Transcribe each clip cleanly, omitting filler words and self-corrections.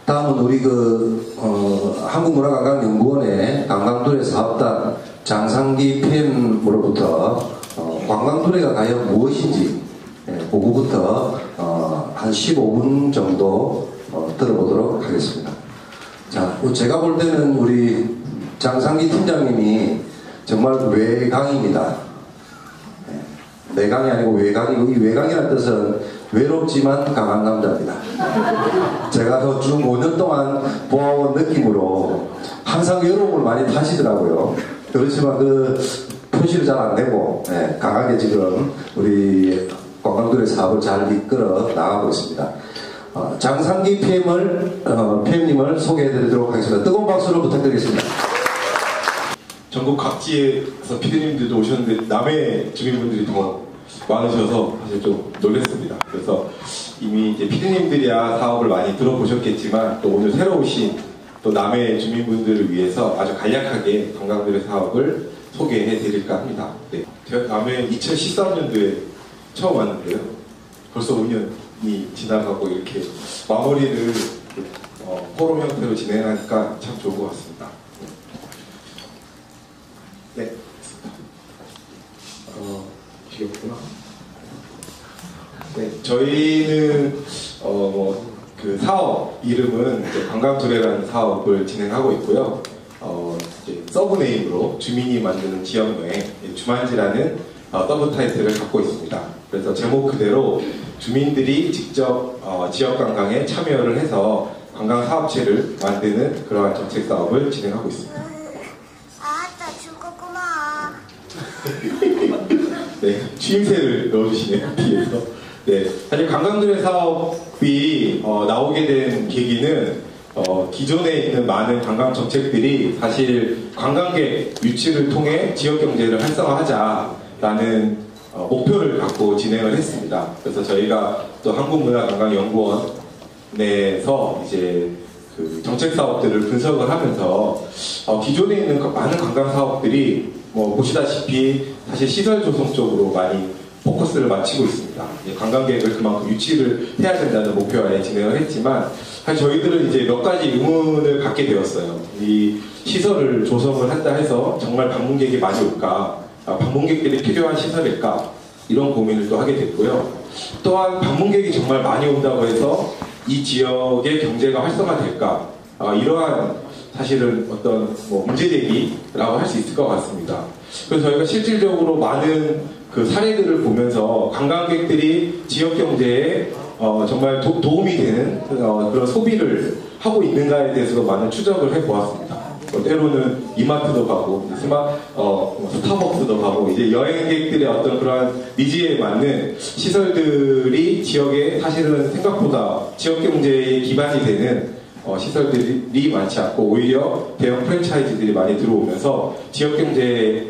다음은 우리 한국문화관광연구원의 관광도래 사업단 장상기 PM으로부터 관광도래가 과연 무엇인지 그거부터 한 15분 정도 들어보도록 하겠습니다. 자, 제가 볼 때는 우리 장상기 팀장님이 정말 외강입니다. 내강이 아니고 외강이고, 이 외강이라는 뜻은 외롭지만 강한 남자입니다. 제가 쭉 5년 동안 보아온 느낌으로 항상 외로움을 많이 타시더라고요. 그렇지만 표시를 잘 안 내고 강하게 지금 우리 관광도래 사업을 잘 이끌어 나가고 있습니다. 장상기 PM님을 소개해드리도록 하겠습니다. 뜨거운 박수로 부탁드리겠습니다. 전국 각지에서 PD님들도 오셨는데 남해 주민분들이 더 많으셔서 사실 좀 놀랐습니다. 그래서 이미 이제 PD님들이야 사업을 많이 들어보셨겠지만 또 오늘 새로 오신 또 남해 주민분들을 위해서 아주 간략하게 관광도래 사업을 소개해 드릴까 합니다. 네. 제가 남해 2013년도에 처음 왔는데요. 벌써 5년이 지나가고 이렇게 마무리를 포럼 형태로 진행하니까 참 좋은 것 같습니다. 네. 귀엽구나. 네, 저희는 그 사업 이름은 관광도래라는 사업을 진행하고 있고요. 이제 서브네임으로 주민이 만드는 지역여행 주만지라는 서브 타이틀을 갖고 있습니다. 그래서 제목 그대로 주민들이 직접 지역 관광에 참여를 해서 관광 사업체를 만드는 그러한 정책 사업을 진행하고 있습니다. 네, 취임새를 넣어주시네요, 뒤에서. 네, 사실 관광도래 사업이 나오게 된 계기는 기존에 있는 많은 관광 정책들이 사실 관광객 유치를 통해 지역 경제를 활성화하자라는 목표를 갖고 진행을 했습니다. 그래서 저희가 또 한국문화관광연구원 내에서 이제 그 정책 사업들을 분석을 하면서 기존에 있는 많은 관광 사업들이 보시다시피 사실 시설 조성 쪽으로 많이 포커스를 맞추고 있습니다. 관광객을 그만큼 유치를 해야 된다는 목표하에 진행을 했지만 사실 저희들은 이제 몇 가지 의문을 갖게 되었어요. 이 시설을 조성을 한다 해서 정말 방문객이 많이 올까? 방문객들이 필요한 시설일까? 이런 고민을 또 하게 됐고요. 또한 방문객이 정말 많이 온다고 해서 이 지역의 경제가 활성화될까? 이러한 사실은 어떤 문제제기라고 할 수 있을 것 같습니다. 그래서 저희가 실질적으로 많은 그 사례들을 보면서 관광객들이 지역 경제에 정말 도움이 되는 그런 소비를 하고 있는가에 대해서도 많은 추적을 해보았습니다. 때로는 이마트도 가고 스타벅스도 가고 이제 여행객들의 어떤 그러한 니즈에 맞는 시설들이 지역에 사실은 생각보다 지역 경제의 기반이 되는 시설들이 많지 않고 오히려 대형 프랜차이즈들이 많이 들어오면서 지역 경제의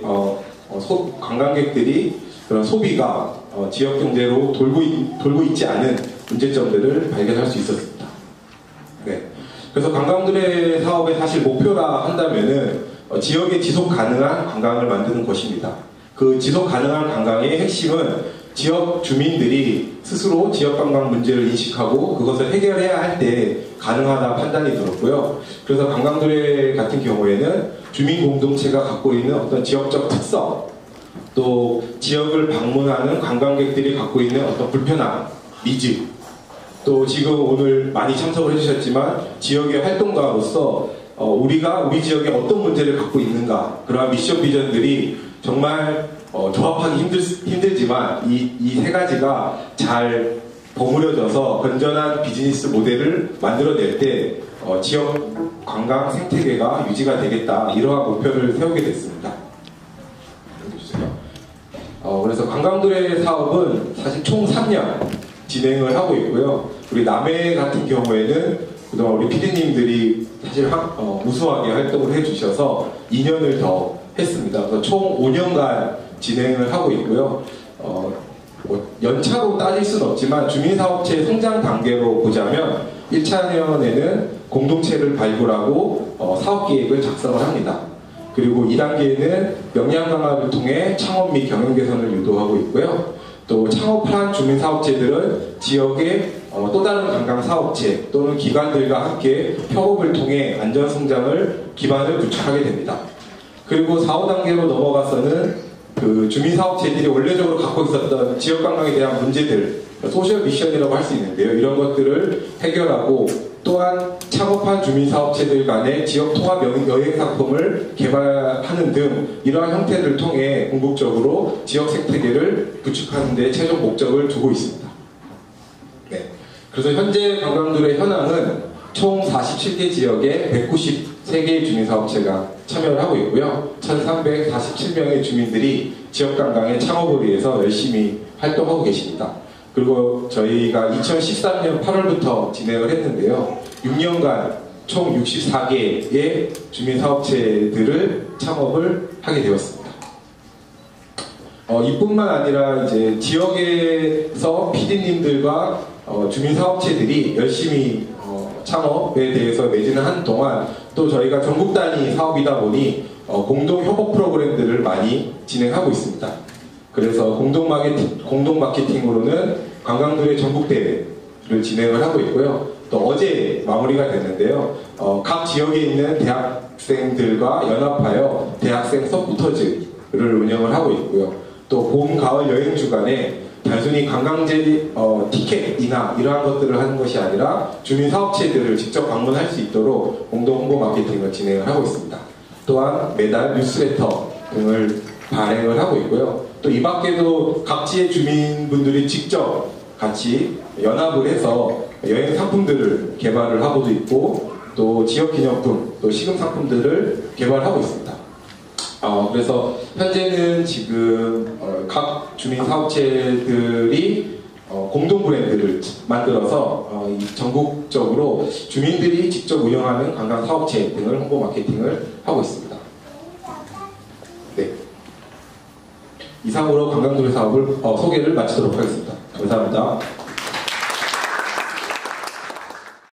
관광객들이 그런 소비가 지역 경제로 돌고 있지 않은 문제점들을 발견할 수 있었습니다. 네. 그래서 관광도래 사업의 사실 목표라 한다면은 지역의 지속 가능한 관광을 만드는 것입니다. 그 지속 가능한 관광의 핵심은 지역 주민들이 스스로 지역 관광 문제를 인식하고 그것을 해결해야 할 때 가능하다 판단이 들었고요. 그래서 관광도래 같은 경우에는 주민 공동체가 갖고 있는 어떤 지역적 특성, 또 지역을 방문하는 관광객들이 갖고 있는 어떤 불편함, 니즈, 또 지금 오늘 많이 참석을 해주셨지만 지역의 활동가로서 우리가 우리 지역에 어떤 문제를 갖고 있는가, 그러한 미션 비전들이 정말 조합하기 힘들지만 이 세 가지가 잘 버무려져서 건전한 비즈니스 모델을 만들어낼 때 지역 관광 생태계가 유지가 되겠다, 이러한 목표를 세우게 됐습니다. 그래서 관광도래 사업은 사실 총 3년 진행을 하고 있고요. 우리 남해 같은 경우에는 그동안 우리 PD님들이 사실 우수하게 활동을 해주셔서 2년을 더 했습니다. 그래서 총 5년간 진행을 하고 있고요. 연차로 따질 수는 없지만 주민사업체 성장 단계로 보자면 1차년에는 공동체를 발굴하고 사업계획을 작성을 합니다. 그리고 2단계에는 역량 강화를 통해 창업 및 경영 개선을 유도하고 있고요. 또 창업한 주민사업체들은 지역의 또 다른 관광 사업체 또는 기관들과 함께 협업을 통해 안전 성장을 기반을 구축하게 됩니다. 그리고 4, 5단계로 넘어가서는 그 주민사업체들이 원래적으로 갖고 있었던 지역관광에 대한 문제들, 소셜 미션이라고 할 수 있는데요. 이런 것들을 해결하고 또한 창업한 주민사업체들 간의 지역 통합 여행 상품을 개발하는 등 이러한 형태를 통해 궁극적으로 지역 생태계를 구축하는 데 최종 목적을 두고 있습니다. 네. 그래서 현재 관광들의 현황은 총 47개 지역에 193개의 주민사업체가 참여를 하고 있고요. 1347명의 주민들이 지역관광의 창업을 위해서 열심히 활동하고 계십니다. 그리고 저희가 2013년 8월부터 진행을 했는데요. 6년간 총 64개의 주민사업체들을 창업을 하게 되었습니다. 이뿐만 아니라 이제 지역에서 PD님들과 주민사업체들이 열심히 창업에 대해서 매진을 한 동안 또 저희가 전국 단위 사업이다 보니 공동 협업 프로그램들을 많이 진행하고 있습니다. 그래서 공동 마케팅으로는 관광도의 전국대회를 진행을 하고 있고요. 또 어제 마무리가 됐는데요. 각 지역에 있는 대학생들과 연합하여 대학생 서포터즈를 운영을 하고 있고요. 또 봄, 가을 여행 주간에 단순히 관광지 티켓이나 이러한 것들을 하는 것이 아니라 주민 사업체들을 직접 방문할 수 있도록 공동 홍보 마케팅을 진행을 하고 있습니다. 또한 매달 뉴스레터 등을 발행을 하고 있고요. 또 이 밖에도 각지의 주민분들이 직접 같이 연합을 해서 여행 상품들을 개발을 하고도 있고 또 지역 기념품, 또 시금 상품들을 개발하고 있습니다. 그래서 현재는 지금 각 주민 사업체들이 공동 브랜드를 만들어서 전국적으로 주민들이 직접 운영하는 관광 사업체 등을 홍보 마케팅을 하고 있습니다. 네. 이상으로 관광도시 사업을 소개를 마치도록 하겠습니다. 감사합니다.